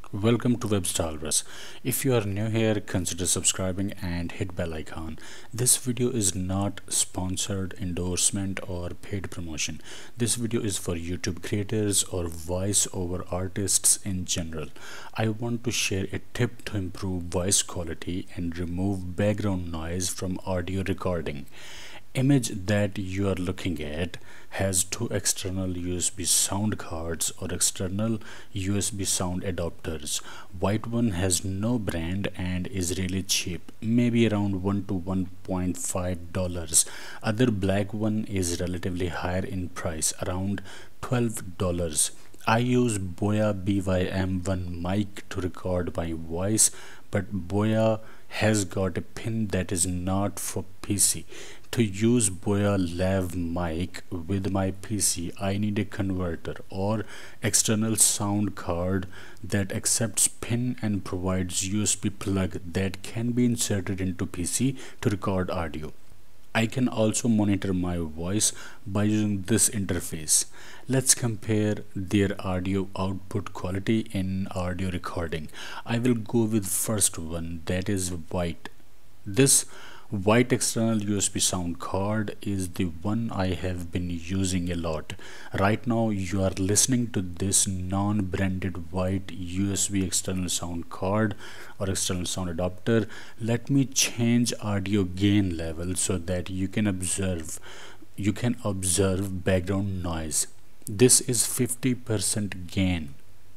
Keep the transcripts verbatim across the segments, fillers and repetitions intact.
Welcome to WebStylePress. If you are new here, consider subscribing and hit bell icon. This video is not sponsored, endorsement or paid promotion. This video is for YouTube creators or voice over artists in general. I want to share a tip to improve voice quality and remove background noise from audio recording. Image that you are looking at has two external U S B sound cards or external U S B sound adapters. White one has no brand and is really cheap, maybe around one to one point five dollars. Other black one is relatively higher in price, around twelve dollars. I use Boya B Y M one mic to record my voice, but Boya has got a pin that is not for P C. To use BOYA Lav mic with my P C, I need a converter or external sound card that accepts pin and provides U S B plug that can be inserted into P C to record audio. I can also monitor my voice by using this interface. Let's compare their audio output quality in audio recording. I will go with first one, that is white. This white external U S B sound card is the one I have been using a lot. Right now you are listening to this non-branded white U S B external sound card or external sound adapter. Let me change audio gain level so that you can observe you can observe background noise. This is fifty percent gain.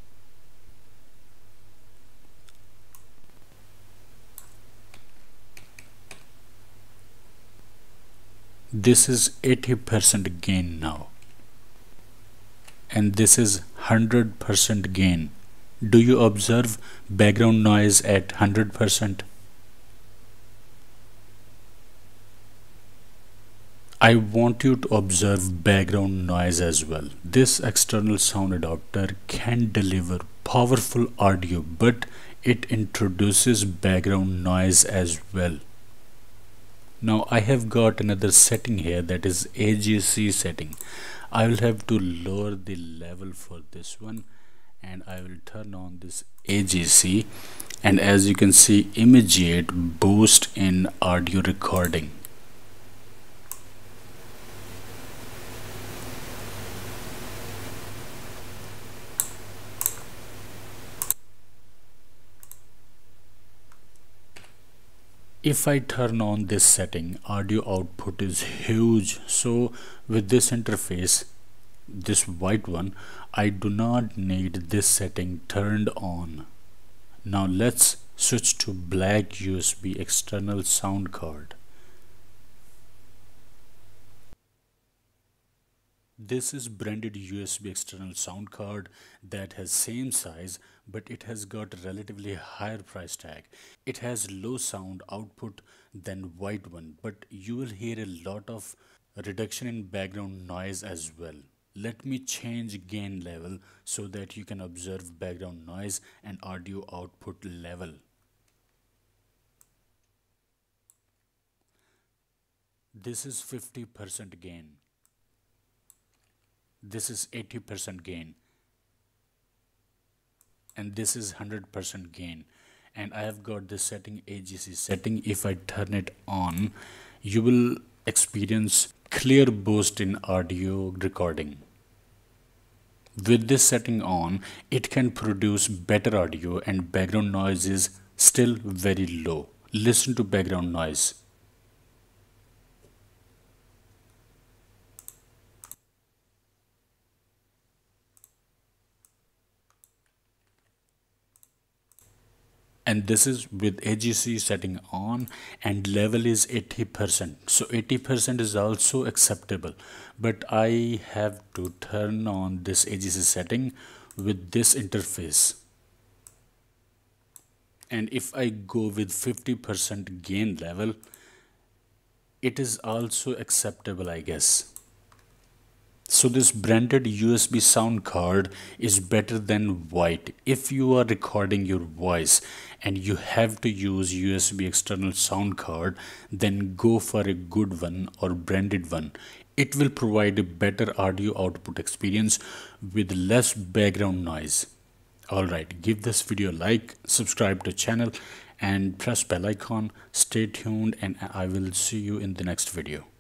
This is eighty percent gain now, and this is one hundred percent gain. Do you observe background noise at one hundred percent? I want you to observe background noise as well. This external sound adapter can deliver powerful audio, but it introduces background noise as well. Now I have got another setting here, that is A G C setting. I will have to lower the level for this one and I will turn on this A G C, and as you can see, immediate boost in audio recording. If I turn on this setting, audio output is huge. So with this interface, this white one, I do not need this setting turned on. Now let's switch to black U S B external sound card. This is branded U S B external sound card that has same size, but it has got relatively higher price tag. It has low sound output than white one, but you will hear a lot of reduction in background noise as well. Let me change gain level so that you can observe background noise and audio output level. This is fifty percent gain. This is eighty percent gain, and this is one hundred percent gain. And I have got this setting, A G C setting. If I turn it on, you will experience clear boost in audio recording. With this setting on, it can produce better audio and background noise is still very low. Listen to background noise. And this is with A G C setting on, and level is eighty percent. So eighty percent is also acceptable, but I have to turn on this A G C setting with this interface. And if I go with fifty percent gain level, it is also acceptable, I guess. So this branded U S B sound card is better than white. If you are recording your voice and you have to use U S B external sound card, then go for a good one or branded one. It will provide a better audio output experience with less background noise. Alright, give this video a like, subscribe to channel and press bell icon. Stay tuned and I will see you in the next video.